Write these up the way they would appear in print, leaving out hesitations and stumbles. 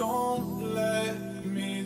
Don't let me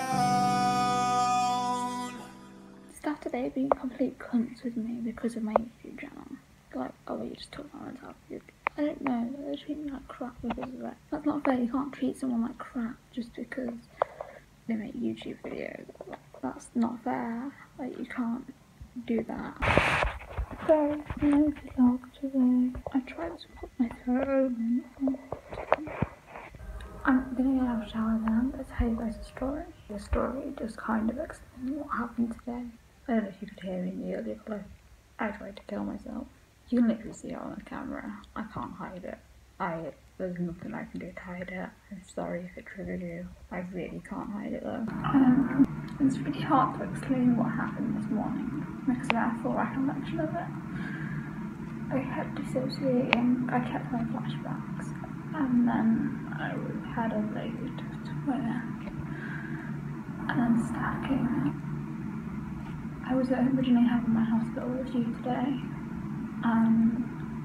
drown. Started they being complete cunts with me because of my YouTube channel. Like, oh, you just took my top. I don't know, they treat me like crap because of it. That's not fair. You can't treat someone like crap just because they make YouTube videos. That's not fair. Like, you can't do that. So, no vlog today. I tried to put my phone in. I'm gonna have a shower then. I'm gonna tell you guys a story. The story just kind of explains what happened today. I don't know if you could hear me in the earlier clip. I tried to kill myself. You can literally see it on the camera. I can't hide it. There's nothing I can do to hide it. I'm sorry if it triggered you. I really can't hide it though. It's really hard to explain what happened this morning because I have full recollection of it. I kept dissociating, I kept having flashbacks, and then I had a lazy twin, and then stacking. I was originally having my hospital review today, and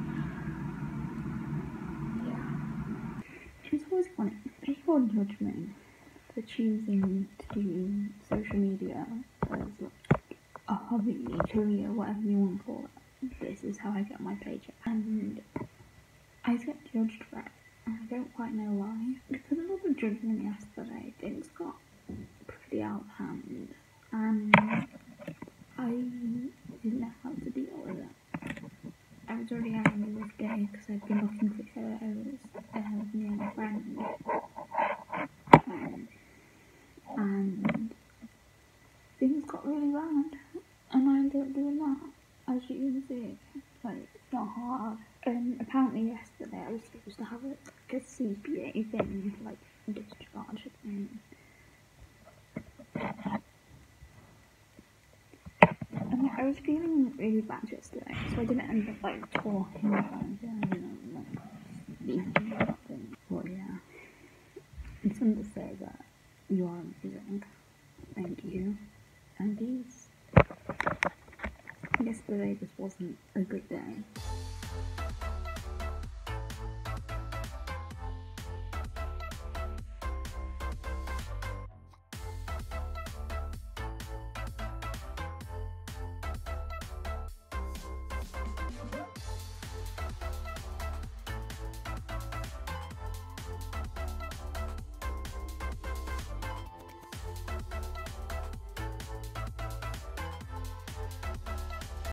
yeah. It's always funny, people judge me for choosing to do social media as a hobby, career, whatever you want to call it. This is how I get my paycheck, and I get judged for it, and I don't quite know why. Because of all the judgment yesterday, things got pretty out of hand, and I didn't know how to deal with it. I was already having a rough day because I'd been looking for photos of me and a friend, and things got really bad, and I ended up doing that. As you can see, like, it's not hard. Apparently yesterday I was supposed to have a CPA thing, like, discharge thing. And I was feeling really bad yesterday, so I didn't end up, like, talking about it, like, speaking about things. But yeah, it's fun to say that you are amazing. Thank you. And peace. Yesterday just wasn't